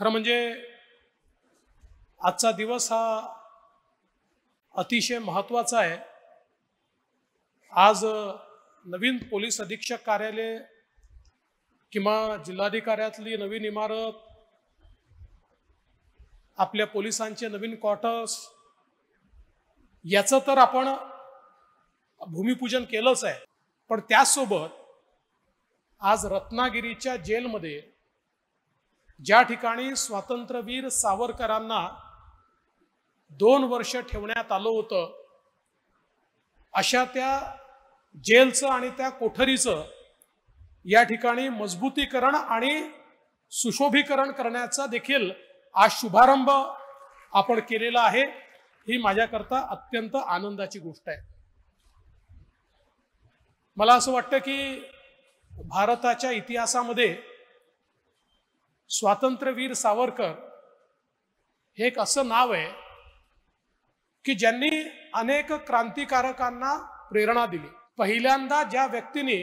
खरं म्हणजे आजचा दिवस हा अतिशय महत्त्वाचा आहे। आज नवीन पोलीस अधीक्षक कार्यालय किंवा जिल्हाधिकाऱ्यातली नवीन इमारत, आपल्या पोलिसांचे नवीन क्वार्टर्स याचं तर आपण भूमिपूजन केलंच आहे। पण त्यासोबत आज रत्नागिरीच्या जेलमध्ये ज्या ठिकाणी स्वातंत्र्यवीर सावरकरांना 2 वर्ष ठेवण्यात आलं होतं, अशा त्या जेलचं आणि त्या कोठरीचं या ठिकाणी मजबूतीकरण आणि सुशोभीकरण करण्याचा देखील आज शुभारंभ आपण केलेला आहे। ही माझ्याकरता अत्यंत आनंदाची गोष्ट आहे। मला असं वाटतं की भारताच्या इतिहासामध्ये स्वातंत्र्यवीर सावरकर हे एक असं नाव आहे की ज्यांनी अनेक क्रांतिकारकांना प्रेरणा दिली। पहिल्यांदा ज्या व्यक्तीने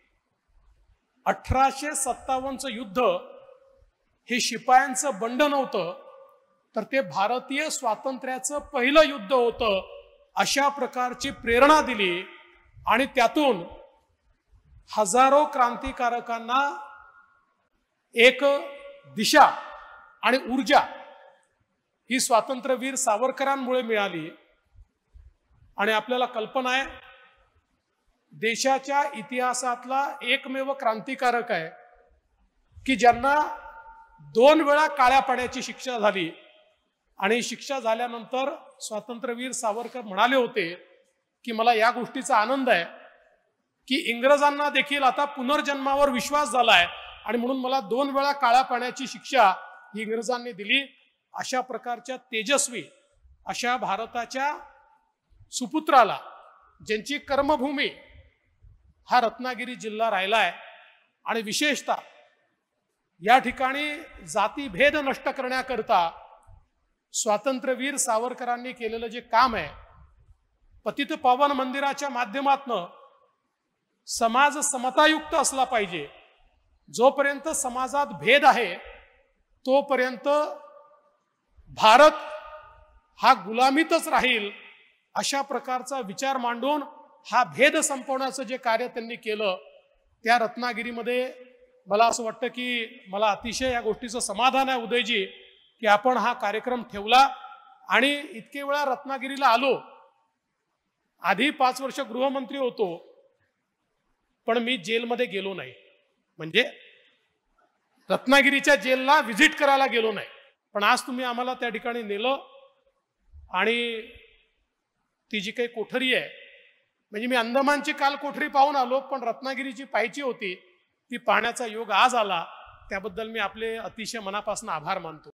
1857चं युद्ध हे शिपायांचं बंड नव्हतं, तर ते भारतीय स्वातंत्र्याचं पहिलं युद्ध होतं, अशा प्रकारची प्रेरणा दिली आणि त्यातून हजारो क्रांतिकारकांना एक दिशा आणि ऊर्जा ही स्वातंत्र्यवीर सावरकरांमुळे मिळाली। आणि आपल्याला कल्पना आहे, देशाच्या इतिहासातला एकमेव क्रांतिकारक आहे की ज्यांना 2 वेळा काळ्या पाण्याची शिक्षा झाली आणि शिक्षा झाल्यानंतर स्वातंत्र्यवीर सावरकर म्हणाले होते की मला या गोष्टीचा आनंद आहे की इंग्रजांना देखील आता पुनर्जन्मावर विश्वास झालाय आणि म्हणून मला 2 वेळा काळ्या पाण्याची शिक्षा ही इंग्रजांनी दिली। अशा प्रकारच्या तेजस्वी अशा भारताच्या सुपुत्राला, ज्यांची कर्मभूमी हा रत्नागिरी जिल्हा राहिला आहे आणि विशेषतः या ठिकाणी जातीभेद नष्ट करण्याकरता स्वातंत्र्यवीर सावरकरांनी केलेलं जे काम आहे, पतित पावन मंदिराच्या माध्यमातून समाज समतायुक्त असला पाहिजे। जोपर्यंत समाजात भेद आहे तोपर्यंत भारत हा गुलामीतच राहील, अशा प्रकारचा विचार मांडून हा भेद संपवण्याचं जे कार्य त्यांनी केलं, त्या रत्नागिरीमध्ये मला असं वाटतं की मला अतिशय या गोष्टीचं समाधान आहे उदयजी की आपण हा कार्यक्रम ठेवला। आणि इतके वेळा रत्नागिरीला आलो, आधी 5 वर्ष गृहमंत्री होतो, पण मी जेलमध्ये गेलो नाही, म्हणजे रत्नागिरीच्या जेलला व्हिजिट करायला गेलो नाही। पण आज तुम्ही आम्हाला त्या ठिकाणी नेलं आणि ती जी काही कोठरी आहे, म्हणजे मी अंदमानची काल कोठरी पाहून आलो, पण रत्नागिरीची पाहायची होती, ती पाहण्याचा योग आज आला। त्याबद्दल मी आपले अतिशय मनापासून आभार मानतो।